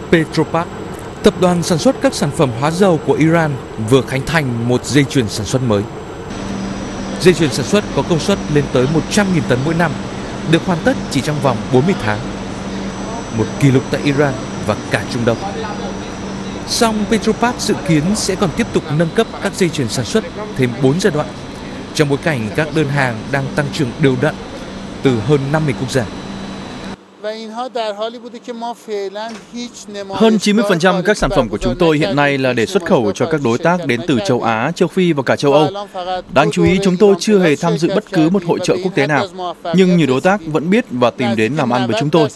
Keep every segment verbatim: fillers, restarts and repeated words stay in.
Petropac, tập đoàn sản xuất các sản phẩm hóa dầu của Iran, vừa khánh thành một dây chuyền sản xuất mới. Dây chuyền sản xuất có công suất lên tới một trăm nghìn tấn mỗi năm, được hoàn tất chỉ trong vòng bốn mươi tháng. Một kỷ lục tại Iran và cả Trung Đông. Song Petropac dự kiến sẽ còn tiếp tục nâng cấp các dây chuyền sản xuất thêm bốn giai đoạn, trong bối cảnh các đơn hàng đang tăng trưởng đều đặn từ hơn năm mươi quốc gia. Hơn chín mươi phần trăm các sản phẩm của chúng tôi hiện nay là để xuất khẩu cho các đối tác đến từ châu Á, châu Phi và cả châu Âu. Đáng chú ý, chúng tôi chưa hề tham dự bất cứ một hội chợ quốc tế nào, nhưng nhiều đối tác vẫn biết và tìm đến làm ăn với chúng tôi.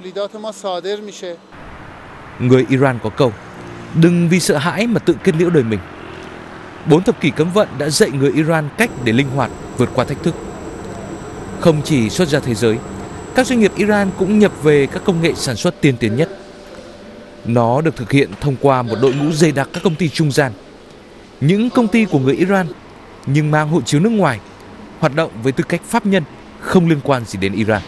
Người Iran có câu, đừng vì sợ hãi mà tự kết liễu đời mình. Bốn thập kỷ cấm vận đã dạy người Iran cách để linh hoạt vượt qua thách thức. Không chỉ xuất ra thế giới, các doanh nghiệp Iran cũng nhập về các công nghệ sản xuất tiên tiến nhất. Nó được thực hiện thông qua một đội ngũ dày đặc các công ty trung gian. Những công ty của người Iran nhưng mang hộ chiếu nước ngoài, hoạt động với tư cách pháp nhân, không liên quan gì đến Iran.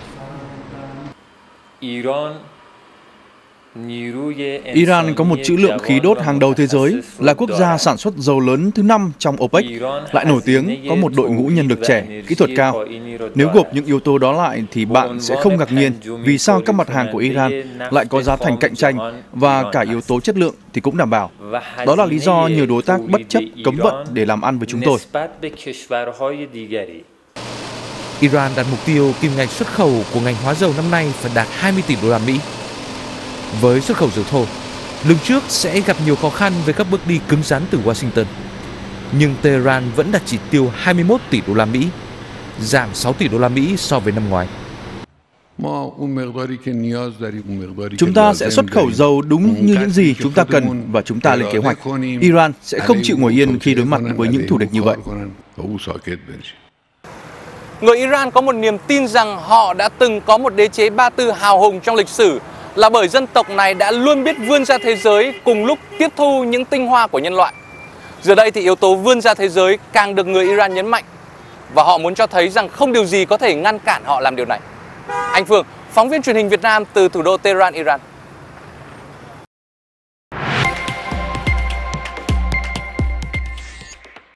Iran có một trữ lượng khí đốt hàng đầu thế giới, là quốc gia sản xuất dầu lớn thứ năm trong OPEC, lại nổi tiếng có một đội ngũ nhân lực trẻ, kỹ thuật cao. Nếu gộp những yếu tố đó lại thì bạn sẽ không ngạc nhiên vì sao các mặt hàng của Iran lại có giá thành cạnh tranh và cả yếu tố chất lượng thì cũng đảm bảo. Đó là lý do nhiều đối tác bất chấp cấm vận để làm ăn với chúng tôi. Iran đặt mục tiêu kim ngạch xuất khẩu của ngành hóa dầu năm nay phải đạt hai mươi tỷ đô la Mỹ. Với xuất khẩu dầu thô, lương trước sẽ gặp nhiều khó khăn với các bước đi cứng rắn từ Washington. Nhưng Tehran vẫn đặt chỉ tiêu hai mươi mốt tỷ đô la Mỹ, giảm sáu tỷ đô la Mỹ so với năm ngoái. Chúng ta sẽ xuất khẩu dầu đúng như những gì chúng ta cần và chúng ta lên kế hoạch. Iran sẽ không chịu ngồi yên khi đối mặt với những thù địch như vậy. Người Iran có một niềm tin rằng họ đã từng có một đế chế Ba Tư hào hùng trong lịch sử, là bởi dân tộc này đã luôn biết vươn ra thế giới cùng lúc tiếp thu những tinh hoa của nhân loại. Giờ đây thì yếu tố vươn ra thế giới càng được người Iran nhấn mạnh, và họ muốn cho thấy rằng không điều gì có thể ngăn cản họ làm điều này. Anh Phương, phóng viên truyền hình Việt Nam từ thủ đô Tehran, Iran.